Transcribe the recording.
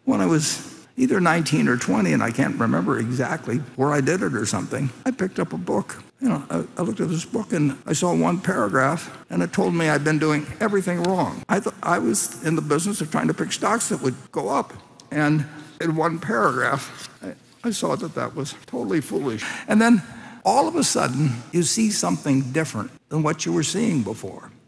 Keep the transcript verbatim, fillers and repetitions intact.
when I was either nineteen or twenty, and I can't remember exactly where I did it or something, I picked up a book. You know, I, I looked at this book and I saw one paragraph and it told me I'd been doing everything wrong. I thought I was in the business of trying to pick stocks that would go up. And in one paragraph, I, I saw that that was totally foolish. And then all of a sudden, you see something different than what you were seeing before.